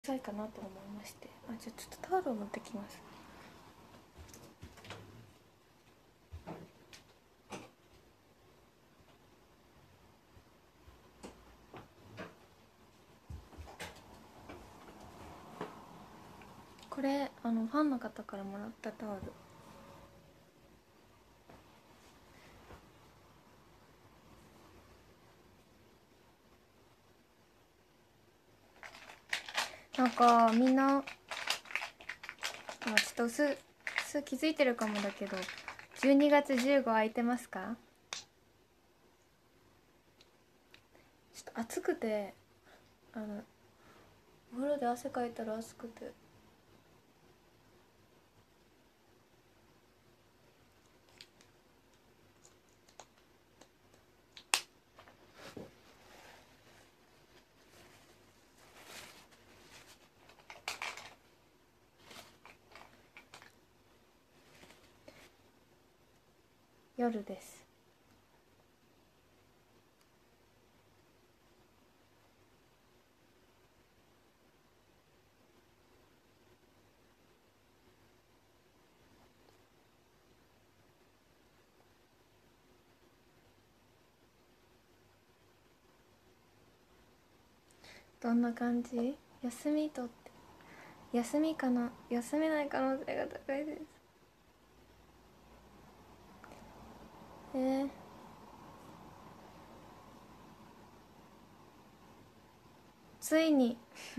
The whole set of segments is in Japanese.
さいかなと思いまして、じゃあちょっとタオルを持ってきます。これファンの方からもらったタオル。なんかみんなちょっと薄気づいてるかもだけど、12月15空いてますか？ちょっと暑くて、お風呂で汗かいたら暑くて。夜です。どんな感じ？休みとって休みかな？休めない可能性が高いです。ついに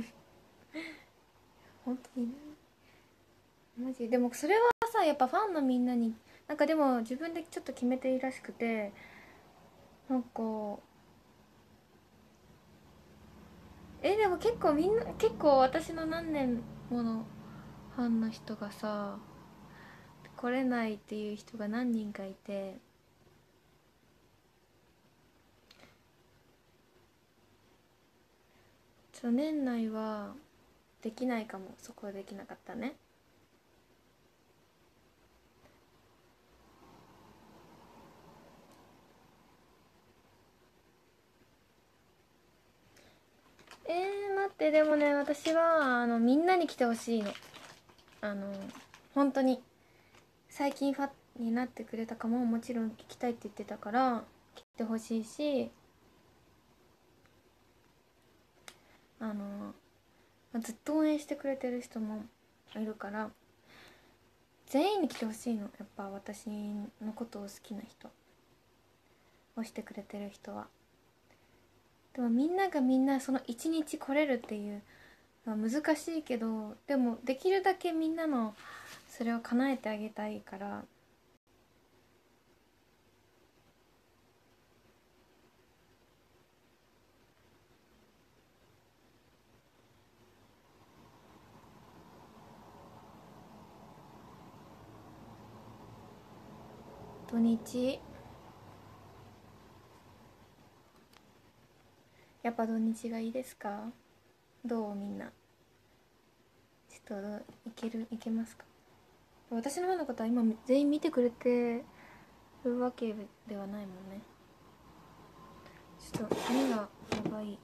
本当にマジでもそれはさ、やっぱファンのみんなになんか、でも自分でちょっと決めていいらしくて、なんかでも結構みんな、結構私の何年ものファンの人がさ、来れないっていう人が何人かいて、年内はできないかも。そこはできなかったね。待って、でもね、私はみんなに来てほしいの。あの本当に最近ファンになってくれたかも、もちろん行きたいって言ってたから来てほしいし、ずっと応援してくれてる人もいるから、全員に来てほしいの。やっぱ私のことを好きな人をしてくれてる人は。でもみんながみんなその一日来れるっていうのは難しいけど、でもできるだけみんなのそれを叶えてあげたいから。土日、やっぱ土日がいいですか？どう？みんなちょっといけますか？私のファンの方は今全員見てくれてるわけではないもんね。ちょっと目がやばい。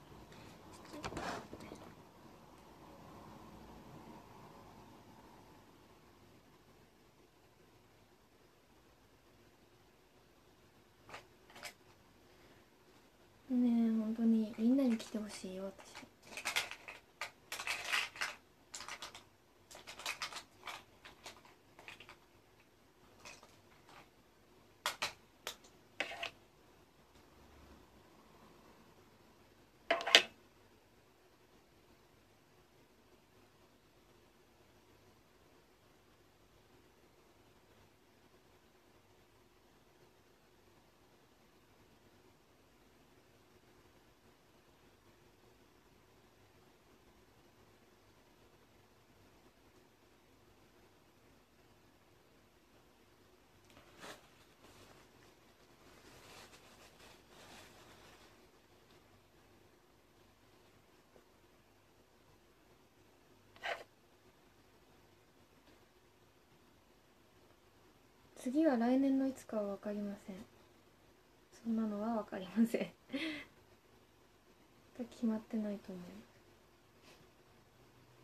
ねえ、本当にみんなに来てほしいよ、私。次は来年のいつかは分かりません。そんなのは分かりません。決まってないと思います。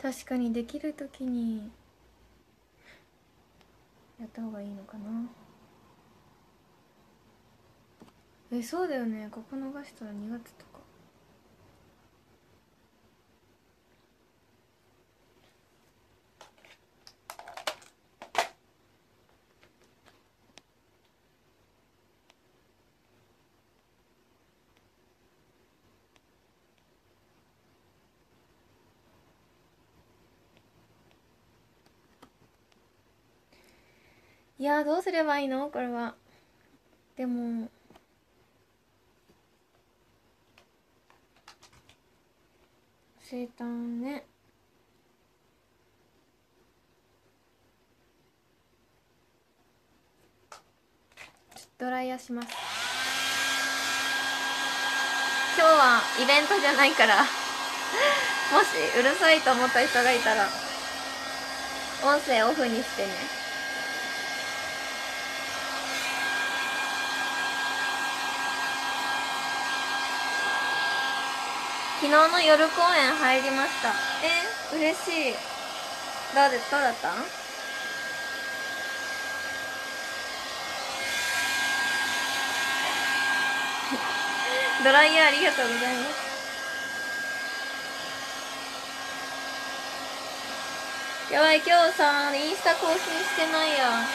確かにできる時にやった方がいいのかな。そうだよね、ここ逃したら2月とか。いやー、どうすればいいのこれは。でも生誕ね、ちょっとドライヤーします。今日はイベントじゃないからもしうるさいと思った人がいたら音声オフにしてね。昨日の夜公演入りました。嬉しい。どうだった？ドライヤーありがとうございます。やばい、今日さインスタ更新してないや。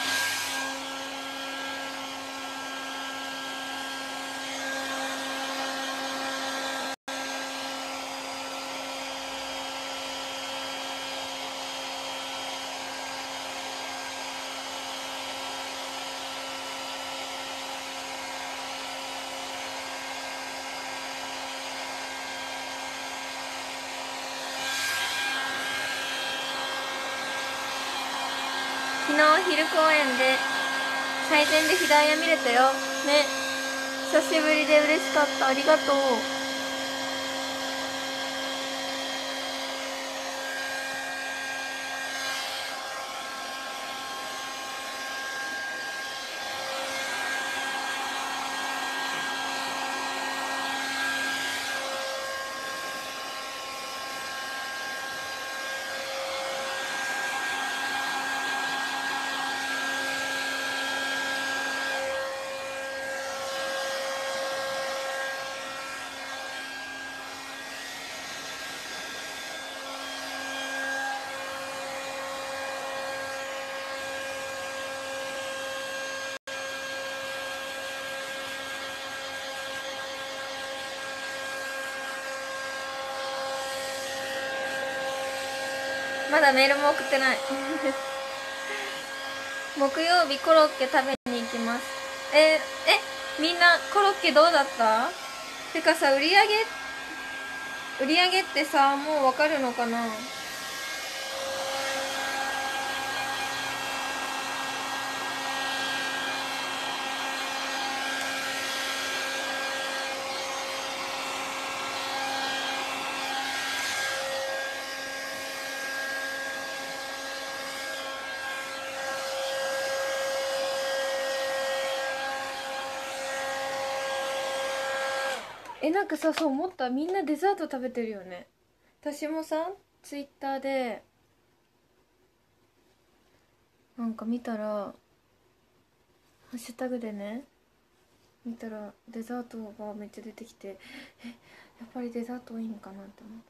昨日昼公演で最前でひだや見れたよね。久しぶりで嬉しかった。ありがとう。まだメールも送ってない木曜日コロッケ食べに行きます。みんなコロッケどうだった？てかさ、売り上げってさ、もうわかるのかな？なんかさ、そう思った。みんなデザート食べてるよね。私もさ、ツイッターでなんか見たら、ハッシュタグでね、見たらデザートがめっちゃ出てきて、やっぱりデザート多いんかなって思った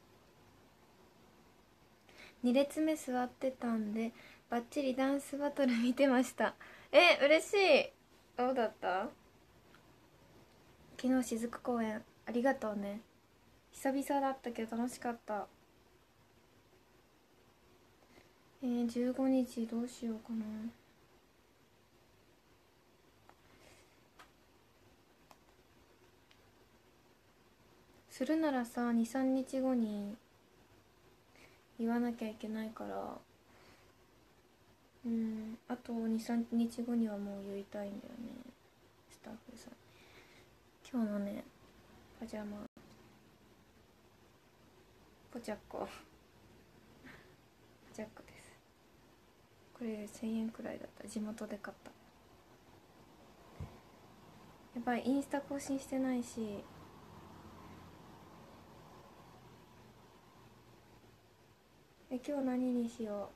。2列目座ってたんでバッチリダンスバトル見てました。嬉しい。どうだった？昨日雫公演ありがとうね。久々だったけど楽しかった。15日どうしようかな。するならさ、23日後に言わなきゃいけないから、あと23日後にはもう言いたいんだよね、スタッフさん。今日のねパジャマポチャッコジャックです。これ1000円くらいだった。地元で買った。やばい、インスタ更新してないし、 今日何にしよ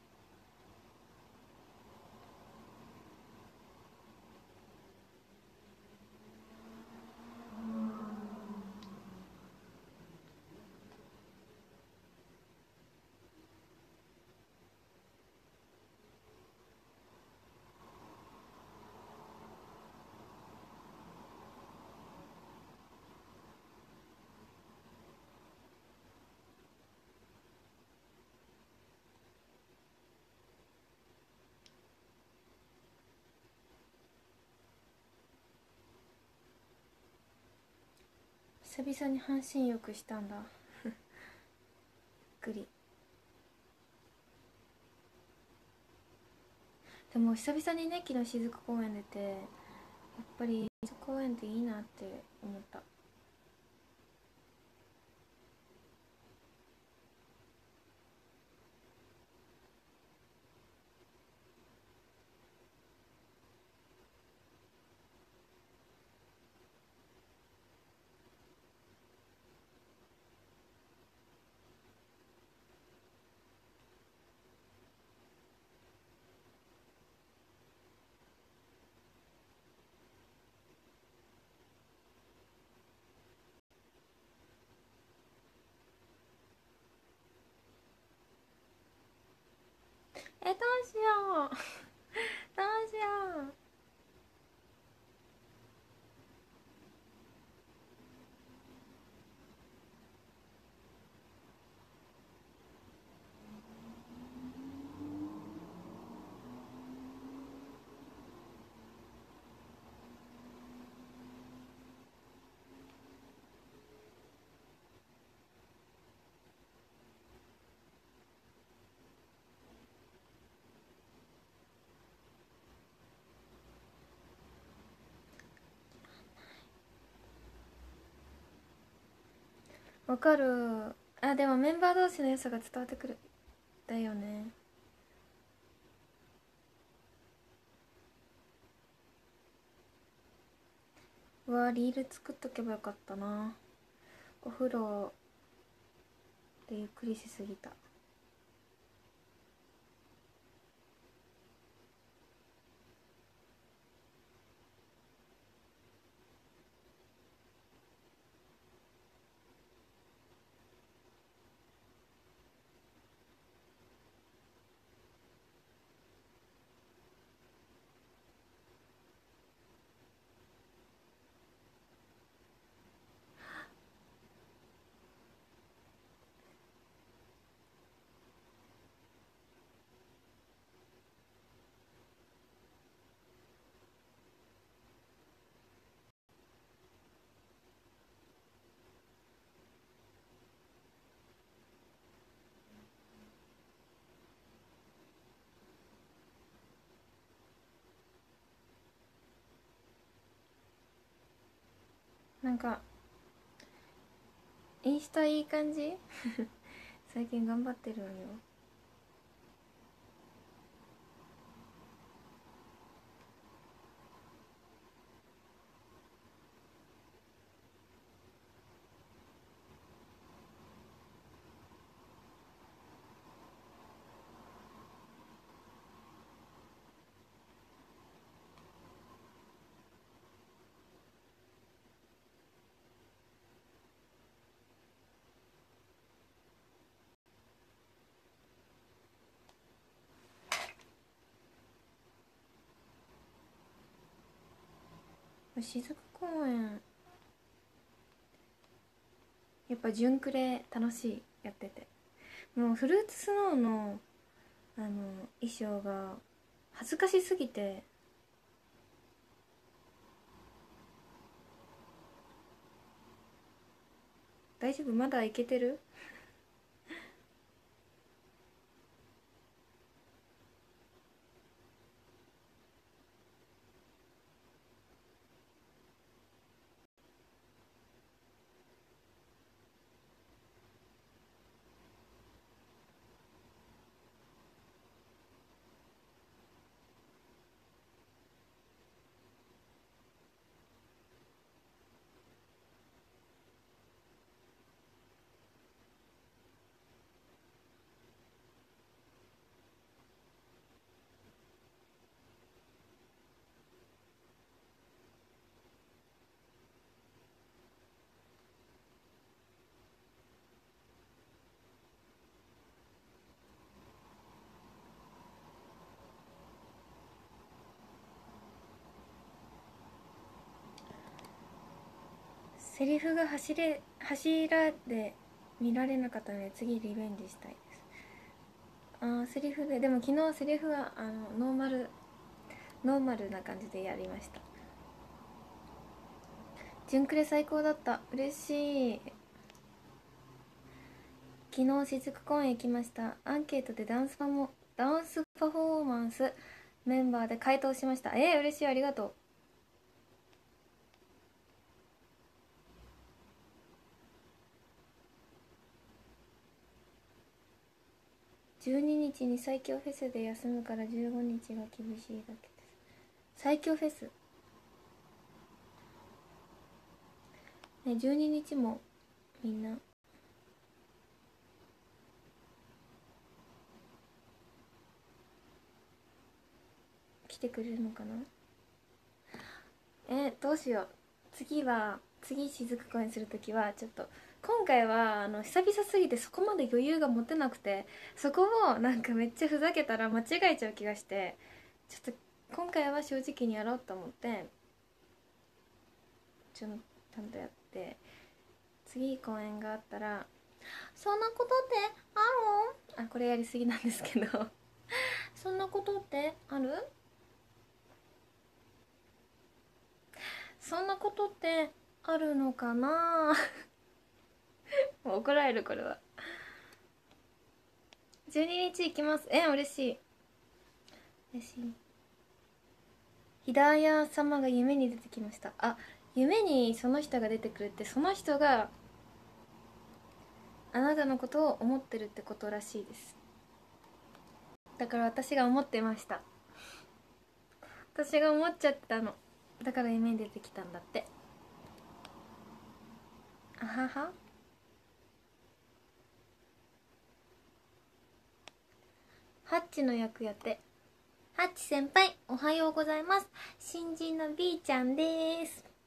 う。久々に半身浴したんだびっくり。でも久々にね、昨日雫公園出て、やっぱり雫公園っていいなって思った。どうしようどうしよう。わかる。あ、でもメンバー同士の良さが伝わってくる。だよね。うわ、リール作っとけばよかったな。お風呂でゆっくりしすぎた。なんかインスタいい感じ最近頑張ってるんよ。雫公園やっぱ純クレ楽しい。やっててもうフルーツスノーの衣装が恥ずかしすぎて。大丈夫？まだいけてる？ セリフが柱で見られなかったので次リベンジしたいです。セリフででも昨日セリフはノーマルな感じでやりました。純クレ最高だった。嬉しい。昨日雫公園行きました。アンケートでダンスパフォーマンスメンバーで回答しました。嬉しい、ありがとう。12日に最強フェスで休むから15日が厳しいだけです。最強フェスね、12日もみんな来てくれるのかな。どうしよう。次雫公演するときはちょっと今回は久々すぎてそこまで余裕が持てなくて、そこをなんかめっちゃふざけたら間違えちゃう気がして、ちょっと今回は正直にやろうと思ってちゃんとやって、次公演があったらそんなことってある？これやりすぎなんですけどそんなことってある？そんなことってあるのかなもう怒られるこれは。12日行きます。嬉しい。嬉しい。ヒダヤ様が夢に出てきました。夢にその人が出てくるって、その人があなたのことを思ってるってことらしいです。だから私が思ってました。私が思っちゃってたの。だから夢に出てきたんだって。あはは。ハッチの役やって。ハッチ先輩おはようございます。新人の B ちゃんです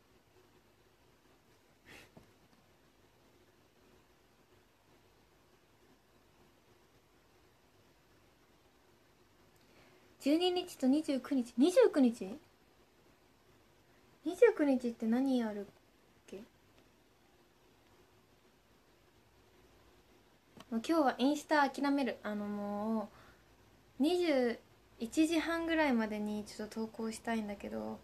。12日と29日。29日29日って何やるっけ。もう今日はインスタ諦める。もう21時半ぐらいまでにちょっと投稿したいんだけど、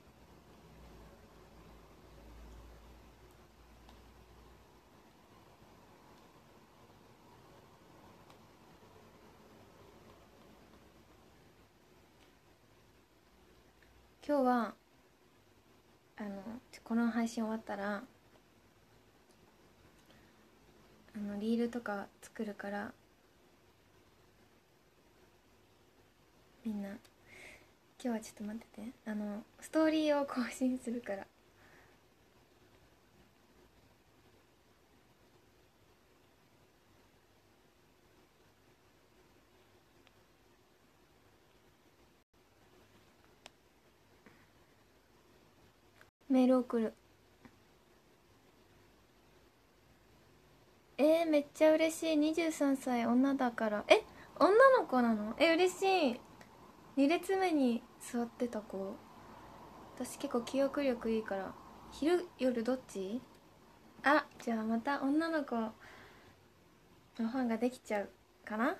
今日はこの配信終わったらリールとか作るから、みんな今日はちょっと待ってて、ストーリーを更新するから。メール送る。めっちゃ嬉しい。23歳女だから。女の子なの？嬉しい。2列目に座ってた子。私結構記憶力いいから。昼夜どっち？じゃあまた女の子のファンができちゃうかな。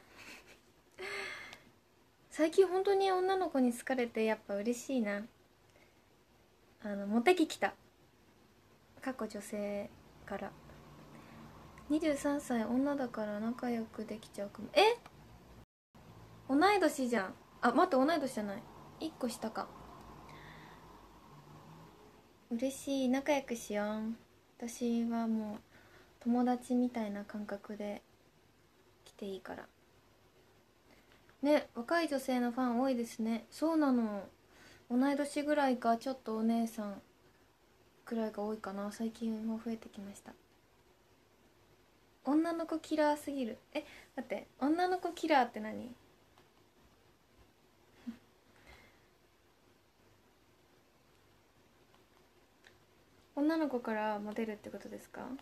最近本当に女の子に好かれてやっぱ嬉しいな。モテ期きた。過去女性から。23歳女だから仲良くできちゃうかも。同い年じゃん。待って、同い年じゃない、1個下か。嬉しい。仲良くしよう。私はもう友達みたいな感覚で来ていいからね。若い女性のファン多いですね。そうなの。同い年ぐらいかちょっとお姉さんくらいが多いかな。最近も増えてきました。女の子キラーすぎる。待って、女の子キラーって何？女の子からモテるってことですか？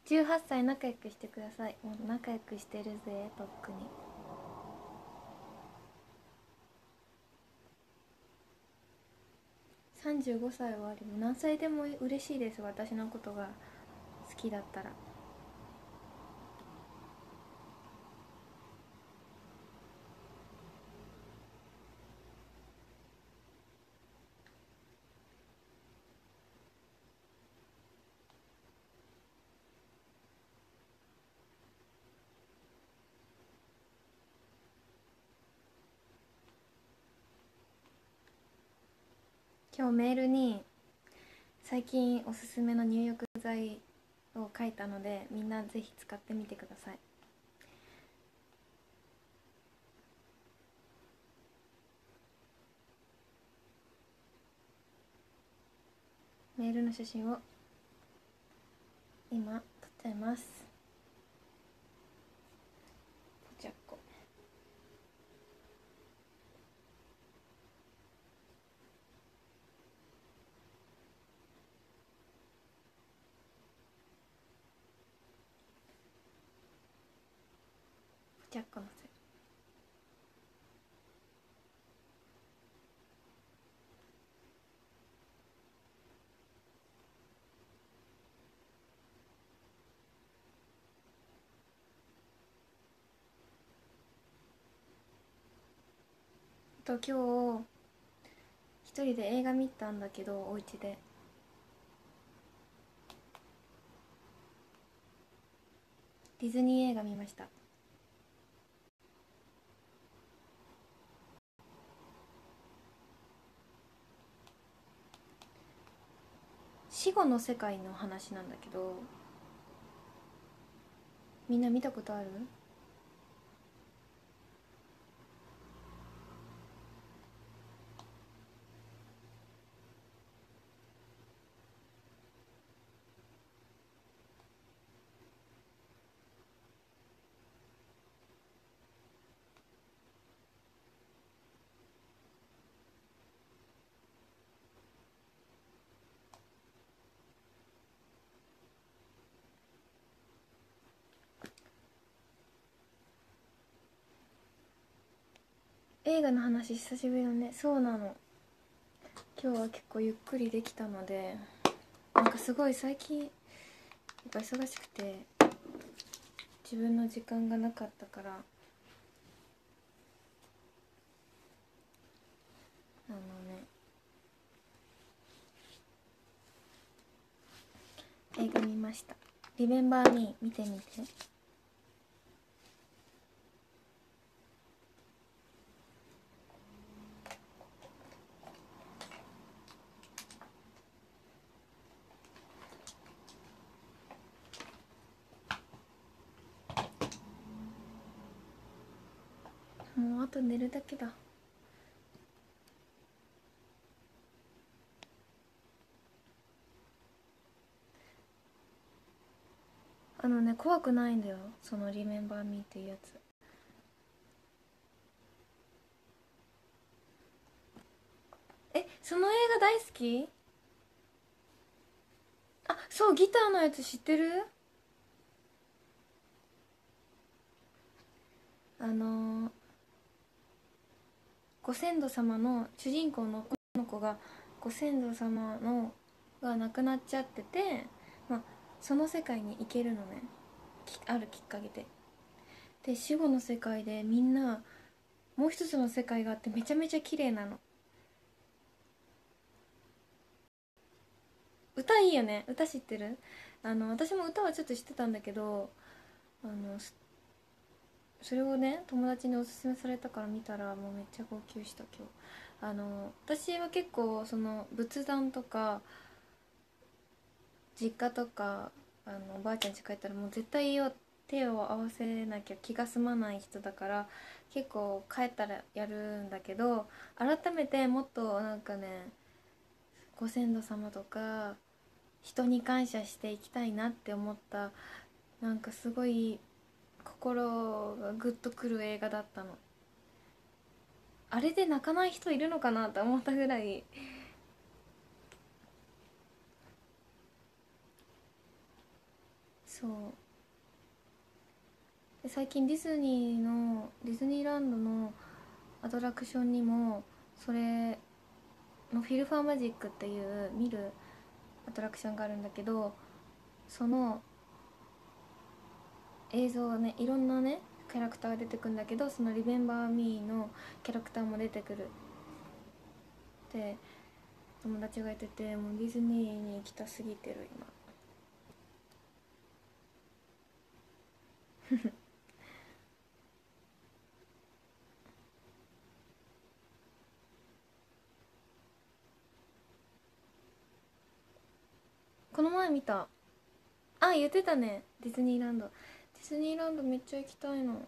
18歳仲良くしてください。もう仲良くしてるぜとっくに。35歳はありも何歳でも嬉しいです。私のことが好きだったら。今日メールに最近おすすめの入浴剤を書いたので、みんなぜひ使ってみてください。メールの写真を今撮っちゃいます。ポチャッコ。ポチャッコのせ。今日一人で映画見たんだけど、お家でディズニー映画見ました。死後の世界の話なんだけど、みんな見たことある？映画の話久しぶりだね。そうなの。今日は結構ゆっくりできたので、なんかすごい最近やっぱ忙しくて自分の時間がなかったから、映画見ました。リメンバーミー見てみて。もうあと寝るだけだ。怖くないんだよ、そのリメンバーミーっていうやつ。その映画大好き？あ、そう、ギターのやつ知ってる？ご先祖様の主人公の女の子がご先祖様のが亡くなっちゃってて、まあ、その世界に行けるのね、あるきっかけで。で死後の世界でみんなもう一つの世界があって、めちゃめちゃ綺麗なの。歌いいよね。歌知ってる？私も歌はちょっと知ってたんだけど、あのそれをね友達におすすめされたから見たら、もうめっちゃ号泣した今日。私は結構その仏壇とか実家とか、おばあちゃん家帰ったらもう絶対手を合わせなきゃ気が済まない人だから、結構帰ったらやるんだけど、改めてもっとなんかね、ご先祖様とか人に感謝していきたいなって思った。なんかすごい心がグッとくる映画だったの。あれで泣かない人いるのかなって思ったぐらい。 そうで、最近ディズニーランドのアトラクションにもそれのフィルファーマジックっていう見るアトラクションがあるんだけど、その映像がね、いろんなねキャラクターが出てくるんだけど、その「リメンバー・ミー」のキャラクターも出てくるって友達が言ってて、もうディズニーに行きたすぎてる今。この前見た。あ、言ってたね、ディズニーランド。ディズニーランドめっちゃ行きたいの。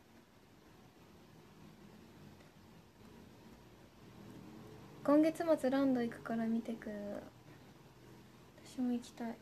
今月末ランド行くから見てくる。私も行きたい。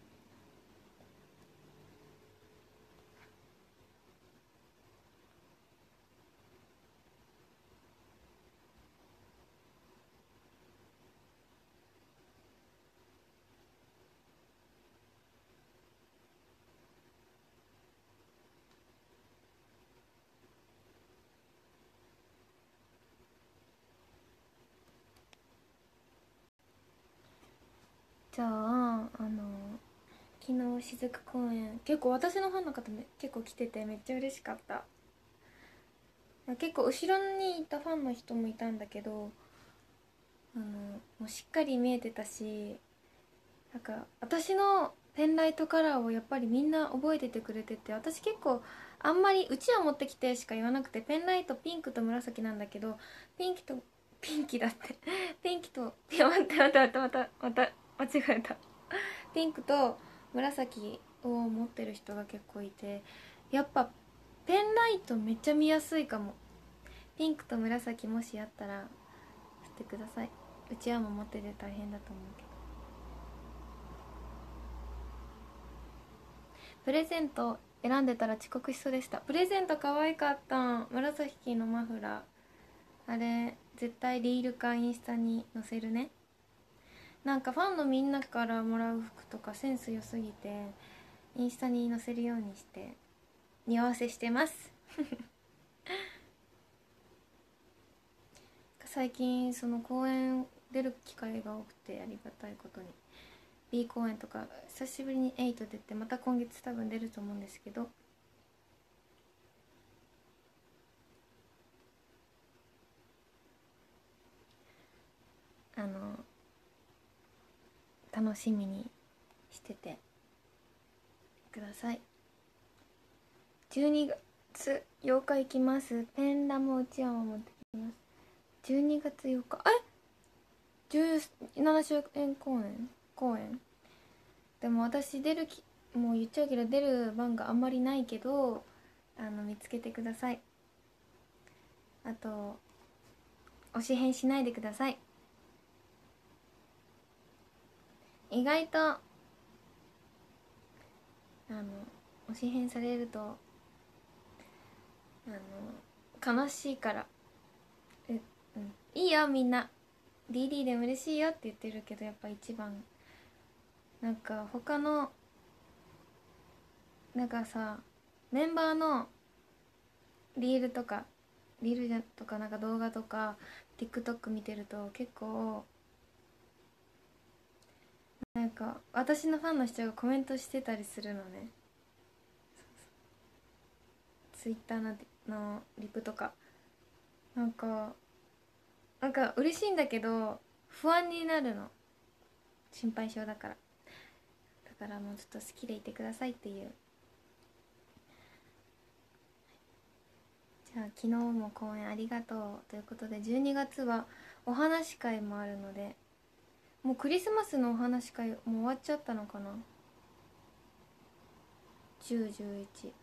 じゃあ昨日雫公園、結構私のファンの方結構来ててめっちゃ嬉しかった。結構後ろにいたファンの人もいたんだけど、もうしっかり見えてたし、なんか私のペンライトカラーをやっぱりみんな覚えててくれてて、私結構あんまりうちわ持ってきてしか言わなくて、ペンライトピンクと紫なんだけど、ピンキだってピンキと、いや待って待って待ってまた間違えた。ピンクと紫を持ってる人が結構いて、やっぱペンライトめっちゃ見やすいかも。ピンクと紫もしあったら振ってください。うちわも持ってて大変だと思うけど。プレゼント選んでたら遅刻しそうでした。プレゼント可愛かったん。紫のマフラー、あれ絶対リールかインスタに載せるね。なんかファンのみんなからもらう服とかセンス良すぎてインスタに載せるようにして似合わせしてます。最近その公演出る機会が多くてありがたいことに B 公演とか久しぶりに8出て、また今月多分出ると思うんですけど、あの楽しみにしててください。12月8日行きます。ペンラもうちわも持ってきます。12月8日、17周年公演でも私もう言っちゃうけど出る番があんまりないけど、見つけてください。あと推し変しないでください。意外と推し変されると悲しいから。いいよみんな DD でも嬉しいよって言ってるけど、やっぱ一番なんか他のなんかさ、メンバーのリールとかなんか動画とか TikTok 見てると結構なんか私のファンの人がコメントしてたりするのね。Twitter のリプとか、なんか嬉しいんだけど不安になるの。心配性だから。だからもうちょっと好きでいてくださいっていう。じゃあ昨日も公演ありがとうということで、12月はお話し会もあるので、もうクリスマスのお話し会もう終わっちゃったのかな。10、11、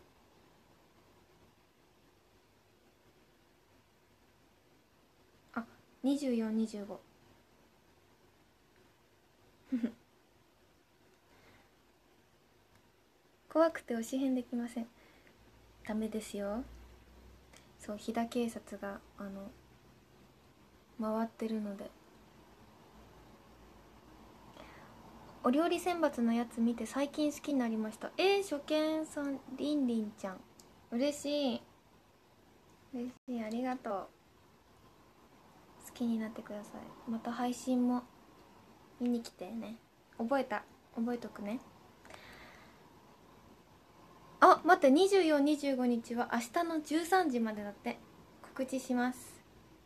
あ、24、25。怖くて推し変できません。ダメですよ。そう、飛騨警察が回ってるので。 お料理選抜のやつ見て最近好きになりました。初見さん、りんりんちゃん、嬉しい嬉しい、ありがとう。好きになってください。また配信も見に来てね。覚えとくね。あ、待って、24、25日は明日の13時までだって。告知します。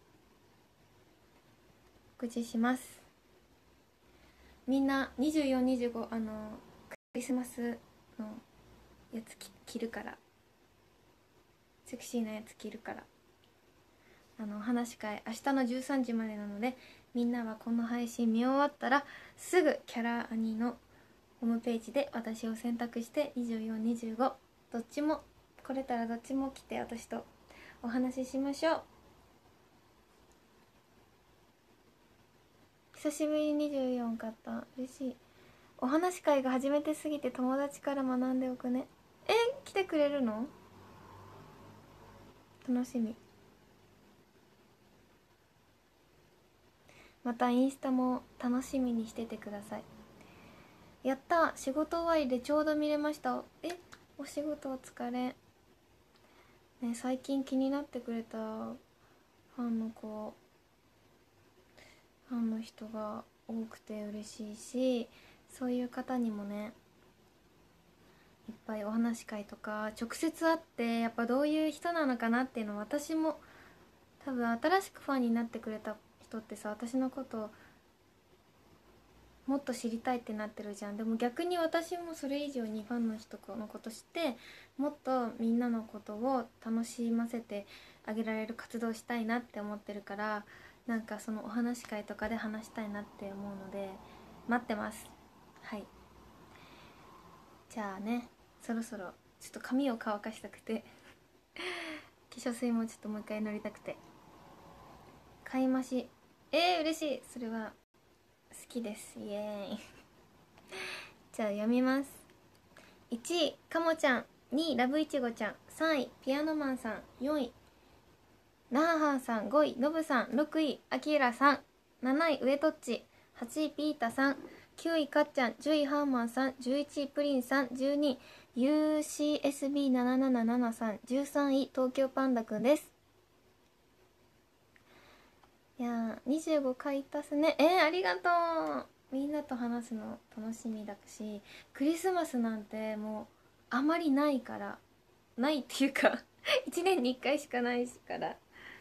みんな24、25、クリスマスのやつ着るから、セクシーなやつ着るから、お話し会明日の13時までなので、みんなはこの配信見終わったらすぐキャラアニのホームページで私を選択して24、25どっちも来れたらどっちも来て私とお話ししましょう。久しぶりに24買った。嬉しい。お話し会が初めてすぎて友達から学んでおくね。来てくれるの？楽しみ。またインスタも楽しみにしててください。やった、仕事終わりでちょうど見れました。お仕事お疲れね。最近気になってくれたファンの人が多くて嬉しいし、そういう方にもねいっぱいお話し会とか直接会ってやっぱどういう人なのかなっていうのを、私も多分新しくファンになってくれた人ってさ、私のこともっと知りたいってなってるじゃん。でも逆に私もそれ以上にファンの人のこと知って、もっとみんなのことを楽しませてあげられる活動したいなって思ってるから、なんかそのお話し会とかで話したいなって思うので待ってます。はい、じゃあね、そろそろちょっと髪を乾かしたくて化粧水もちょっともう一回塗りたくて買い増し。嬉しい。それは好きです。イエーイじゃあ読みます。1位かもちゃん、2位ラブいちごちゃん、3位ピアノマンさん、4位なははんさん、5位のぶさん、6位あきらさん、7位上とっち、8位ピータさん、9位かっちゃん、10位ハーマンさん、11位プリンさん、12位 UCSB777 さん、13位東京パンダくんです。いやー、25回足すね。ありがとう。みんなと話すの楽しみだし、クリスマスなんてもうあまりないから、ないっていうか1年に1回しかないから、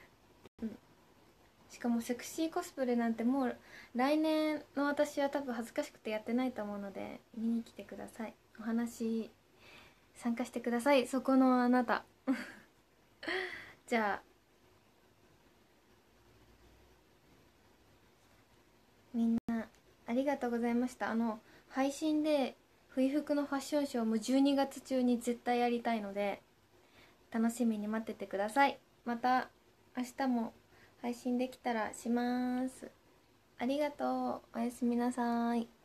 しかもセクシーコスプレなんてもう来年の私は多分恥ずかしくてやってないと思うので、見に来てください。お話参加してください、そこのあなたじゃあみんなありがとうございました。配信で冬服のファッションショーも12月中に絶対やりたいので楽しみに待っててください。また明日も配信できたらします。ありがとう。おやすみなさい。